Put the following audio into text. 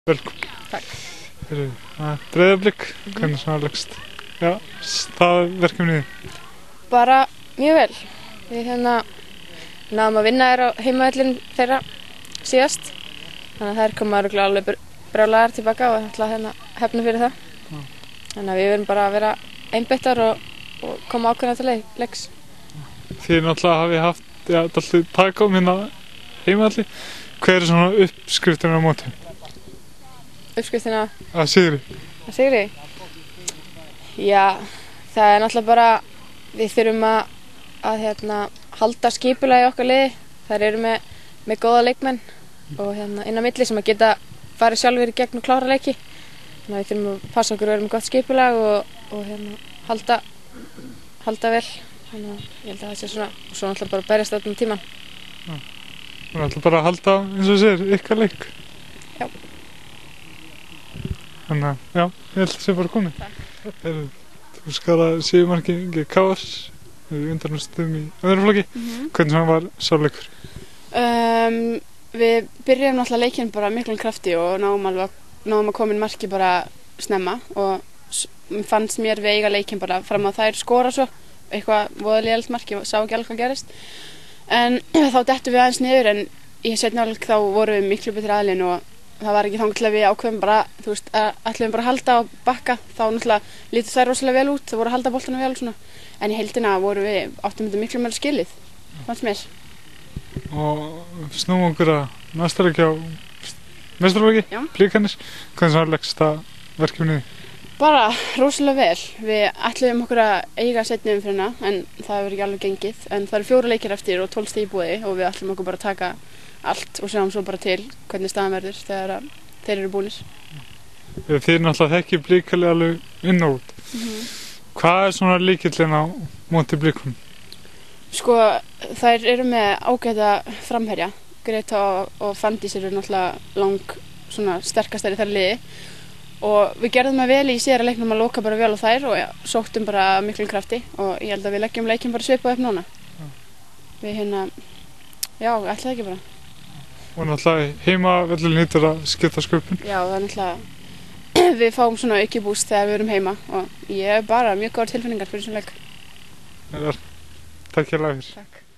Velkomin. Takk. Breiðablik, hvernig svona leggst? Já, staðverkefnið þið? Bara mjög vel. Við náðum að vinna þér á heimavöllin þeirra síðast. Þannig að þær koma örugglega alveg brjálaðar tilbaka og ætla hefna fyrir það. Þannig að við verðum bara að vera einbeittar og koma ákveðna til leiks. Þið náttúrulega hafið haft, dálítið taka á hérna heimavalli. Hver er svona uppskriftin á móti? Uppskriftina Að sigri? að sigri? Já, það er náttúrulega bara, við þurfum að halda skipulagi í okkar liði. Þær eru með góða leikmenn og inn á milli sem að geta farið sjálfur í gegn og klára leiki. Þannig að við þurfum að passa okkur að vera með gott skipulag og halda vel. Þannig að ég held að það sé svona, og svo náttúrulega bara berjast allan tíman. Þú náttúrulega bara að halda, eins og segir, ykkar leik. Já. Þannig að, já, ég held að það sé bara komið. Þú skaraði sigurmarkið gegn KS við undanúrslitum í öðrum flokki. Hvernig svona var sá leikur? Við byrjum náttúrulega leikinn bara miklum krafti og náðum að koma inn marki bara snemma og fannst mér við eiga leikinn bara fram að þær skora svo eitthvað voðalegt mark, ég sá ekki alveg hvað gerist. En þá dettum við aðeins niður en í seinni hálfleik þá vorum við miklu betri aðilinn og það var ekki þangað til að við ákveðum bara, ætlum bara að halda og bakka. Þá náttúrulega lítur þær rosalega vel út, það voru að halda boltanum vel og svona. En í heildina áttum við miklu meira skilið, fannst mér. Og snúum okkur að næsta leik á meistaraflokki, Blikanes. Hvernig svona leggst það verkefnið þið? Bara rosalega vel. Við ætluðum okkur að eiga seinni umferðina en það hefur ekki alveg gengið. En það eru 4 leikir eftir og 12 stig í boði og við ætlum okkur bara að taka allt og sjáum svo bara til hvernig staðan verður þegar þeir eru búnir. Þið náttúrulega þekkið Blikaleg alveg inn og út. Hvað er svona lykillinn á móti Blikum? Sko, þær eru með ágæta framherja. Greta og Fandís eru náttúrulega svona sterkastari þar liði. Og við gerðum það vel í síðara leiknum að loka bara vel á þær og sóttum bara miklum krafti og ég held að við leggjum leikinn bara svipað upp núna. Við já, ætlaði það ekki bara. Og náttúrulega heimavöllin nýtur að skipta sköpun. Já, það er náttúrulega, við fáum svona aukibúst þegar við erum heima og ég hef bara mjög góðar tilfinningar fyrir svona leik. Takk hérlega fyrir. Takk.